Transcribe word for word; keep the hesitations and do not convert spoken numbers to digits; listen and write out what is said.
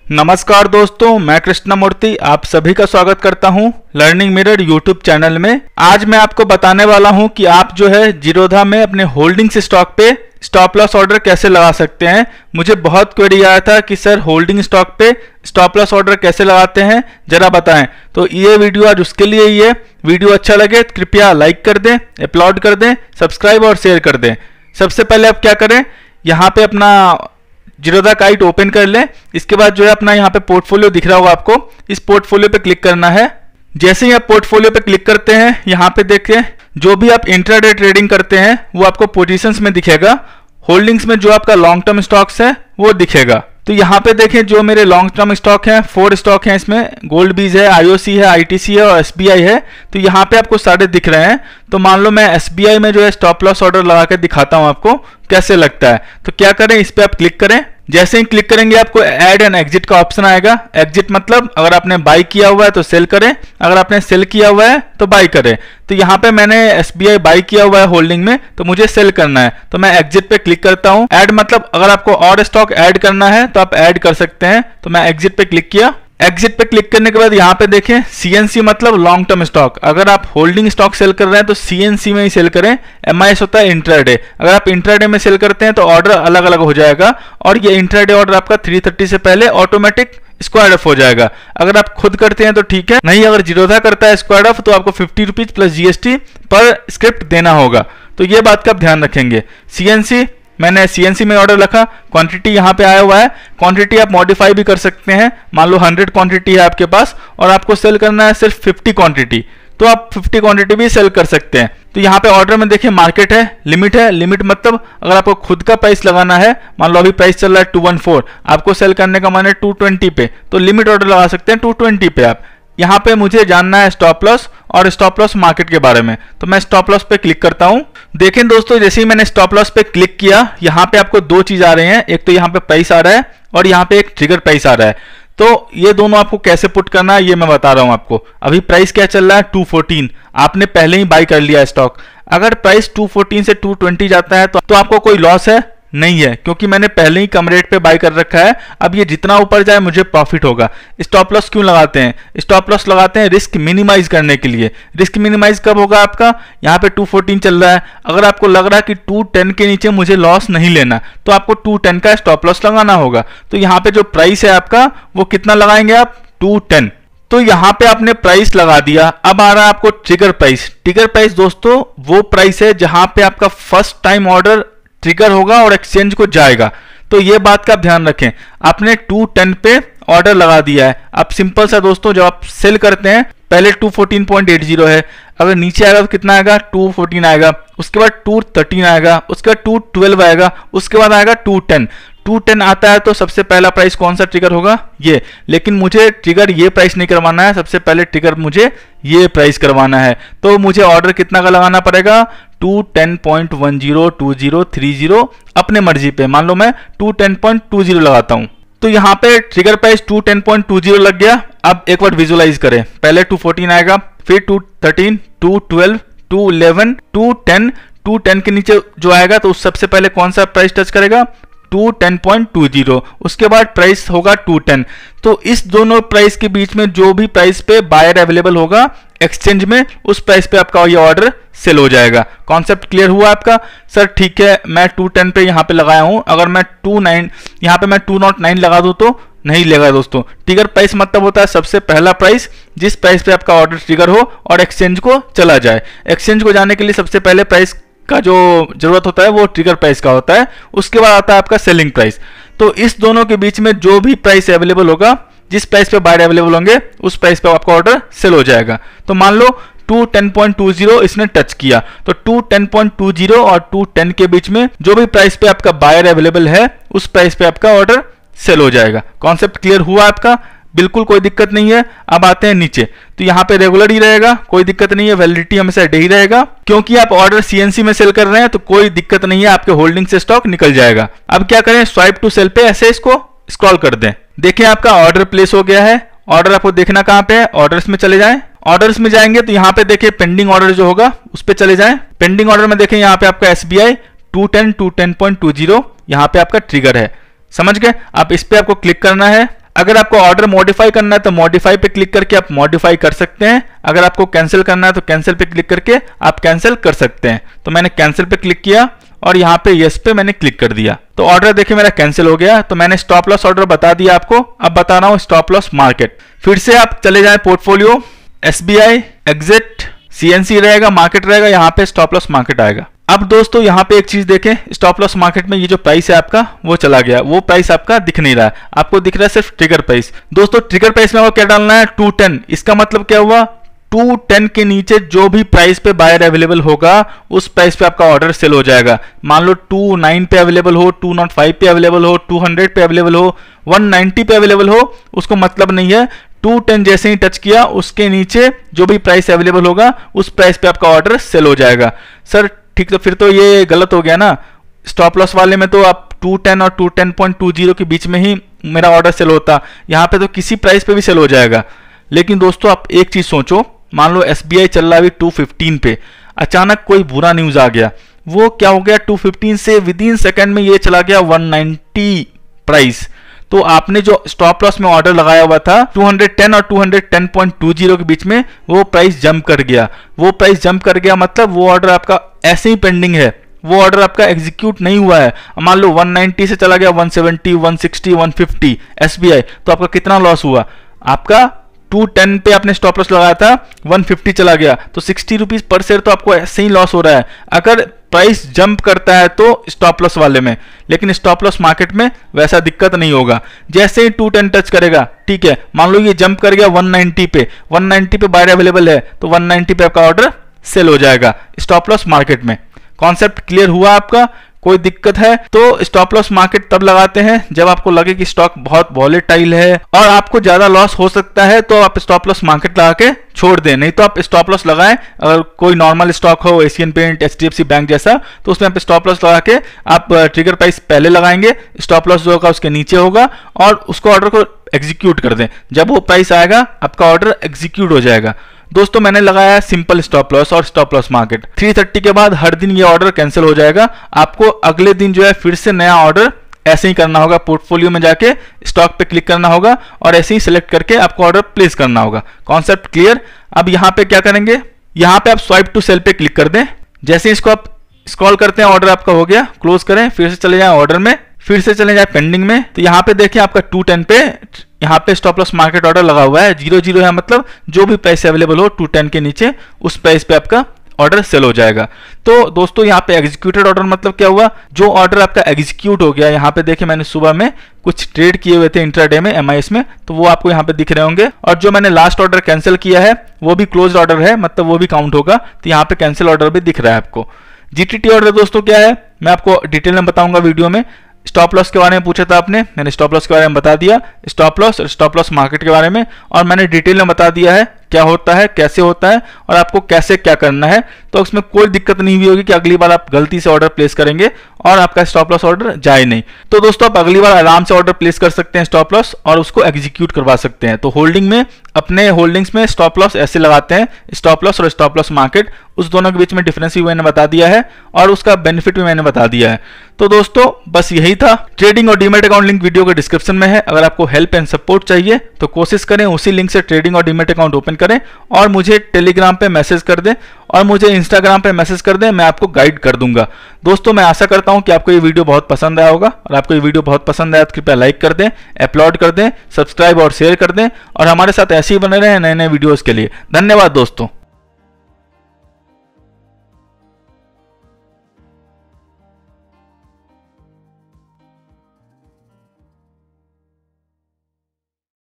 नमस्कार दोस्तों, मैं कृष्णमूर्ति आप सभी का स्वागत करता हूं लर्निंग मिरर यूट्यूब चैनल में। आज मैं आपको बताने वाला हूं कि आप जो है जीरोधा में अपने होल्डिंग्स स्टॉक पे स्टॉप लॉस ऑर्डर कैसे लगा सकते हैं। मुझे बहुत क्वेरी आया था कि सर होल्डिंग स्टॉक पे स्टॉप लॉस ऑर्डर कैसे लगाते हैं, जरा बताएं। तो ये वीडियो आज उसके लिए ही है। वीडियो अच्छा लगे तो कृपया लाइक कर दें, अपलोड कर दें, सब्सक्राइब और शेयर कर दें। सबसे पहले आप क्या करें, यहाँ पे अपना जीरोधा काइट ओपन कर लें। इसके बाद जो है अपना यहाँ पे पोर्टफोलियो दिख रहा होगा आपको, इस पोर्टफोलियो पे क्लिक करना है। जैसे ही आप पोर्टफोलियो पे क्लिक करते हैं, यहाँ पे देखिए जो भी आप इंट्राडे ट्रेडिंग करते हैं वो आपको पोजीशंस में दिखेगा। होल्डिंग्स में जो आपका लॉन्ग टर्म स्टॉक्स है वो दिखेगा। तो यहाँ पे देखें जो मेरे लॉन्ग टर्म स्टॉक हैं, फोर स्टॉक हैं इसमें, गोल्ड बीज है, आईओसी है, आईटीसी है और एसबीआई है। तो यहाँ पे आपको सारे दिख रहे हैं। तो मान लो मैं एसबीआई में जो है स्टॉप लॉस ऑर्डर लगा के दिखाता हूँ आपको कैसे लगता है। तो क्या करें, इस पे आप क्लिक करें। जैसे ही क्लिक करेंगे आपको ऐड एंड एग्जिट का ऑप्शन आएगा। एग्जिट मतलब अगर आपने बाई किया हुआ है तो सेल करें, अगर आपने सेल किया हुआ है तो बाई करें। तो यहाँ पे मैंने एसबीआई बाई किया हुआ है होल्डिंग में, तो मुझे सेल करना है, तो मैं एग्जिट पे क्लिक करता हूँ। ऐड मतलब अगर आपको और स्टॉक ऐड करना है तो आप ऐड कर सकते हैं। तो मैं एग्जिट पे क्लिक किया। एग्जिट पे क्लिक करने के बाद यहाँ पे देखें सीएनसी मतलब लॉन्ग टर्म स्टॉक। अगर आप होल्डिंग स्टॉक सेल कर रहे हैं तो सीएनसी में ही सेल करें। एमआईएस होता है इंट्राडे। अगर आप इंट्राडे में सेल करते हैं तो ऑर्डर अलग अलग हो जाएगा और ये इंट्राडे ऑर्डर आपका थ्री थर्टी से पहले ऑटोमेटिक स्क्वायर ऑफ हो जाएगा। अगर आप खुद करते हैं तो ठीक है, नहीं अगर जीरोधा करता है स्क्वायर ऑफ तो आपको फिफ्टी रुपीज प्लस जीएसटी पर स्क्रिप्ट देना होगा। तो ये बात का आप ध्यान रखेंगे। सीएनसी मैंने सीएनसी में ऑर्डर रखा, क्वांटिटी यहाँ पे आया हुआ है। क्वांटिटी आप मॉडिफाई भी कर सकते हैं। मान लो हंड्रेड क्वांटिटी है आपके पास और आपको सेल करना है सिर्फ फिफ्टी क्वांटिटी, तो आप फिफ्टी क्वांटिटी भी सेल कर सकते हैं। तो यहाँ पे ऑर्डर में देखिए मार्केट है, लिमिट है। लिमिट मतलब अगर आपको खुद का प्राइस लगाना है, मान लो अभी प्राइस चल रहा है टू वन फोर, आपको सेल करने का माने टू ट्वेंटी पे, तो लिमिट ऑर्डर लगा सकते हैं टू ट्वेंटी पे आप। यहाँ पे मुझे जानना है स्टॉप लॉस और स्टॉप लॉस मार्केट के बारे में, तो मैं स्टॉप लॉस पे क्लिक करता हूँ। देखें दोस्तों, जैसे ही मैंने स्टॉप लॉस पे क्लिक किया, यहाँ पे आपको दो चीज आ रहे हैं। एक तो यहाँ पे प्राइस आ रहा है और यहाँ पे एक ट्रिगर प्राइस आ रहा है। तो ये दोनों आपको कैसे पुट करना है ये मैं बता रहा हूँ आपको। अभी प्राइस क्या चल रहा है, टू फोर्टीन। आपने पहले ही बाई कर लिया स्टॉक। अगर प्राइस टू फोर्टीन से टू ट्वेंटी जाता है तो, तो आपको कोई लॉस है नहीं है, क्योंकि मैंने पहले ही कम रेट पे बाय कर रखा है। अब ये जितना ऊपर जाए मुझे प्रॉफिट होगा। स्टॉप लॉस क्यों लगाते हैं? स्टॉप लॉस लगाते हैं रिस्क मिनिमाइज करने के लिए। रिस्क मिनिमाइज कब होगा आपका? यहाँ पे टू फोर्टीन चल रहा है, अगर आपको लग रहा है कि टू टेन के नीचे मुझे लॉस नहीं लेना, तो आपको टू टेन का स्टॉप लॉस लगाना होगा। तो यहाँ पे जो प्राइस है आपका वो कितना लगाएंगे आप? Two ten. तो यहाँ पे आपने प्राइस लगा दिया। अब आ रहा है आपको ट्रिगर प्राइस। ट्रिगर प्राइस दोस्तों वो प्राइस है जहां पे आपका फर्स्ट टाइम ऑर्डर ट्रिगर होगा और एक्सचेंज को जाएगा। तो ये बात का आप ध्यान रखें। आपने टू टेन पे ऑर्डर लगा दिया है। अब सिंपल सा दोस्तों, जब आप सेल करते हैं पहले two fourteen point eight zero है, अगर नीचे आएगा तो कितना आएगा? टू फोर्टीन आएगा, उसके बाद टू थर्टीन आएगा, उसके बाद टू ट्वेल्व आएगा, उसके बाद आएगा टू टेन। टू टेन आता है तो सबसे पहला प्राइस कौन सा ट्रिगर होगा? ये। लेकिन मुझे ट्रिगर ये प्राइस नहीं करवाना है, सबसे पहले ट्रिगर मुझे ये प्राइस करवाना है। तो मुझे ऑर्डर कितना का लगाना पड़ेगा? Two ten point one zero two zero three zero अपने मर्जी पे। मान लो मैं two ten point two zero लगाता हूं, तो यहाँ पे trigger price two ten point two zero लग गया। अब एक बार विजुअलाइज करें, पहले टू फोर्टीन आएगा, फिर two thirteen, two twelve, two eleven, two ten. Two ten के नीचे जो आएगा तो उस सबसे पहले कौन सा प्राइस टच करेगा? Two ten point two zero. उसके बाद प्राइस होगा टू टेन। तो इस दोनों प्राइस के बीच में जो भी प्राइस पे बायर अवेलेबल होगा एक्सचेंज में, उस प्राइस पे आपका ये ऑर्डर सेल हो जाएगा। कॉन्सेप्ट क्लियर हुआ आपका? सर ठीक है, मैं टू टेन पे यहाँ पे लगाया हूँ, अगर मैं टू नाइन यहाँ पे मैं टू नॉट नाइन लगा दूँ तो नहीं लेगा दोस्तों। ट्रिगर प्राइस मतलब होता है सबसे पहला प्राइस जिस प्राइस पे आपका ऑर्डर ट्रिगर हो और एक्सचेंज को चला जाए। एक्सचेंज को जाने के लिए सबसे पहले प्राइस का जो जरूरत होता है वो ट्रिगर प्राइस का होता है, उसके बाद आता है आपका सेलिंग प्राइस। तो इस दोनों के बीच में जो भी प्राइस अवेलेबल होगा, जिस प्राइस पे बायर अवेलेबल होंगे उस प्राइस पे आपका ऑर्डर सेल हो जाएगा। तो मान लो two ten point two zero इसने टच किया, तो two ten point two zero और टू टेन के बीच में जो भी प्राइस पे आपका बायर अवेलेबल है उस प्राइस पे आपका ऑर्डर सेल हो जाएगा। कॉन्सेप्ट क्लियर हुआ आपका? बिल्कुल कोई दिक्कत नहीं है। अब आते हैं नीचे, तो यहाँ पे रेगुलर ही रहेगा, कोई दिक्कत नहीं है। वैलिडिटी हमेशा डे ही रहेगा, क्योंकि आप ऑर्डर सीएनसी में सेल कर रहे हैं तो कोई दिक्कत नहीं है, आपके होल्डिंग से स्टॉक निकल जाएगा। अब क्या करें, स्वाइप टू सेल पे ऐसे इसको स्क्रॉल कर दें। देखिए आपका ऑर्डर प्लेस हो गया है। ऑर्डर आपको देखना कहाँ पे है? ऑर्डर्स में चले जाएं। ऑर्डर्स में जाएंगे तो यहाँ पे देखिए पेंडिंग ऑर्डर जो होगा उस पे चले जाएं। पेंडिंग ऑर्डर में देखें यहाँ पे आपका SBI two ten two ten point two zero यहाँ पे आपका ट्रिगर है। समझ गए? आप इस पे आपको क्लिक करना है। अगर आपको ऑर्डर मॉडिफाई करना है तो मॉडिफाई पे क्लिक करके आप मॉडिफाई कर सकते हैं। अगर आपको कैंसिल करना है तो कैंसिल पे क्लिक करके आप कैंसिल कर सकते हैं। तो मैंने कैंसिल पे क्लिक किया और यहाँ पे यस पे मैंने क्लिक कर दिया तो ऑर्डर देखिए मेरा कैंसिल हो गया। तो मैंने स्टॉप लॉस ऑर्डर बता दिया आपको। अब बता रहा हूँ स्टॉप लॉस मार्केट। फिर से आप चले जाएं पोर्टफोलियो, एसबीआई, एग्जिट, सीएनसी रहेगा, मार्केट रहेगा, यहाँ पे स्टॉप लॉस मार्केट आएगा। अब दोस्तों यहाँ पे एक चीज देखें, स्टॉप लॉस मार्केट में ये जो प्राइस है आपका वो चला गया, वो प्राइस आपका दिख नहीं रहा है, आपको दिख रहा है सिर्फ ट्रिगर प्राइस। दोस्तों ट्रिगर प्राइस में आपको क्या डालना है, टू टेन। इसका मतलब क्या हुआ, टू टेन के नीचे जो भी प्राइस पे बायर अवेलेबल होगा उस प्राइस पे आपका ऑर्डर सेल हो जाएगा। मान लो टू नाइन पे अवेलेबल हो, टू नॉट फाइव पे अवेलेबल हो, टू हंड्रेड पे अवेलेबल हो, वन नाइंटी पे अवेलेबल हो, उसको मतलब नहीं है। टू टेन जैसे ही टच किया उसके नीचे जो भी प्राइस अवेलेबल होगा उस प्राइस पे आपका ऑर्डर सेल हो जाएगा। सर ठीक, तो फिर तो ये गलत हो गया ना। स्टॉप लॉस वाले में तो आप टू टेन और two ten point two zero के बीच में ही मेरा ऑर्डर सेल होता, यहाँ पे तो किसी प्राइस पे भी सेल हो जाएगा। लेकिन दोस्तों आप एक चीज सोचो, मान लो एसबीआई चल रहा है अभी टू फिफ्टीन पे, अचानक कोई बुरा न्यूज आ गया, वो क्या हो गया, टू फिफ्टीन से विद इन सेकेंड में ये चला गया वन नाइंटी प्राइस। तो आपने जो स्टॉप लॉस में ऑर्डर लगाया हुआ था टू टेन और two ten point two zero के बीच में, वो प्राइस जंप कर गया। वो प्राइस जंप कर गया मतलब वो ऑर्डर आपका ऐसे ही पेंडिंग है, वो ऑर्डर आपका एग्जीक्यूट नहीं हुआ है। मान लो वन नाइंटी से चला गया one seventy, one sixty, one fifty SBI, तो आपका कितना लॉस हुआ, आपका टू टेन पे आपने स्टॉप लॉस लगाया था, वन फिफ्टी चला गया, तो सिक्सटी रुपीज पर शेयर तो आपको ऐसे ही लॉस हो रहा है अगर प्राइस जंप करता है तो स्टॉप लॉस वाले में। लेकिन स्टॉप लॉस मार्केट में वैसा दिक्कत नहीं होगा। जैसे ही टू टेन टच करेगा, ठीक है, मान लो ये जंप कर गया वन नाइंटी पे, वन नाइंटी पे बायर अवेलेबल है तो वन नाइंटी पे आपका ऑर्डर सेल हो जाएगा स्टॉप लॉस मार्केट में। कॉन्सेप्ट क्लियर हुआ आपका? कोई दिक्कत है तो स्टॉप लॉस मार्केट तब लगाते हैं जब आपको लगे कि स्टॉक बहुत वॉलेटाइल है और आपको ज्यादा लॉस हो सकता है, तो आप स्टॉप लॉस मार्केट लगा के छोड़ दें। नहीं तो आप स्टॉप लॉस लगाएं, अगर कोई नॉर्मल स्टॉक हो, एशियन पेंट, एचडीएफसी बैंक जैसा, तो उसमें आप स्टॉप लॉस लगा के आप ट्रिगर प्राइस पहले लगाएंगे, स्टॉप लॉस जो होगा उसके नीचे होगा और उसको ऑर्डर को एग्जीक्यूट कर दें। जब वो प्राइस आएगा आपका ऑर्डर एग्जीक्यूट हो जाएगा। दोस्तों मैंने लगाया है सिंपल स्टॉप लॉस और stop loss market. Three thirty के बाद हर दिन ये ऑर्डर कैंसिल हो जाएगा। आपको अगले दिन जो है फिर से नया ऑर्डर ऐसे ही करना होगा, पोर्टफोलियो में जाके स्टॉक पे क्लिक करना होगा और ऐसे ही सिलेक्ट करके आपको ऑर्डर प्लेस करना होगा। Concept clear? अब यहाँ पे क्या करेंगे, यहाँ पे आप स्वाइप टू सेल पे क्लिक कर दें। जैसे इसको आप स्क्रॉल करते हैं ऑर्डर आपका हो गया, क्लोज करें, फिर से चले जाए ऑर्डर में, फिर से चले जाए पेंडिंग में। तो यहाँ पे देखिए आपका टू टेन पे यहाँ पे स्टॉप लॉस मार्केट ऑर्डर लगा हुआ है, जीरो जीरो है, मतलब जो भी प्राइस अवेलेबल हो टू टेन के नीचे उस प्राइस पे आपका ऑर्डर सेल हो जाएगा। तो दोस्तों यहाँ पे एग्जीक्यूटेड ऑर्डर मतलब क्या हुआ, जो ऑर्डर आपका एग्जीक्यूट हो गया। यहाँ पे देखिए मैंने सुबह में कुछ ट्रेड किए हुए थे इंट्राडे में एमआईएस में, तो वो आपको यहाँ पे दिख रहे होंगे। और जो मैंने लास्ट ऑर्डर कैंसिल किया है वो भी क्लोज ऑर्डर है, मतलब वो भी काउंट होगा, तो यहाँ पे कैंसिल ऑर्डर भी दिख रहा है आपको। जीटीटी ऑर्डर दोस्तों क्या है मैं आपको डिटेल में बताऊंगा वीडियो में। स्टॉप लॉस के बारे में पूछा था आपने, मैंने स्टॉप लॉस के बारे में बता दिया, स्टॉप लॉस और स्टॉप लॉस मार्केट के बारे में, और मैंने डिटेल में बता दिया है क्या होता है, कैसे होता है और आपको कैसे क्या करना है। तो उसमें कोई दिक्कत नहीं हुई होगी कि अगली बार आप गलती से ऑर्डर प्लेस करेंगे और आपका स्टॉप लॉस ऑर्डर जाए नहीं। तो दोस्तों आप अगली बार आराम से ऑर्डर प्लेस कर सकते हैं स्टॉप लॉस और उसको एग्जीक्यूट करवा सकते हैं। तो होल्डिंग में, अपने होल्डिंग्स में स्टॉप लॉस ऐसे लगाते हैं, स्टॉप लॉस और स्टॉप लॉस मार्केट, उस दोनों के बीच में डिफरेंस भी मैंने बता दिया है और उसका बेनिफिट भी मैंने बता दिया है। तो दोस्तों बस यही था। ट्रेडिंग और डीमैट अकाउंट लिंक वीडियो के डिस्क्रिप्शन में है। अगर आपको हेल्प एंड सपोर्ट चाहिए तो कोशिश करें उसी लिंक से ट्रेडिंग और डीमैट अकाउंट ओपन करें और मुझे टेलीग्राम पे मैसेज कर दें और मुझे इंस्टाग्राम पे मैसेज कर दें, मैं आपको गाइड कर दूंगा। दोस्तों मैं आशा करता हूं कि आपको ये वीडियो बहुत पसंद आया होगा, और आपको ये वीडियो बहुत पसंद आया तो कृपया लाइक कर दें, अपलोड कर दें, सब्सक्राइब और शेयर कर दें और हमारे साथ ऐसे ही बने रहें नए नए वीडियोस के लिए। धन्यवाद दोस्तों।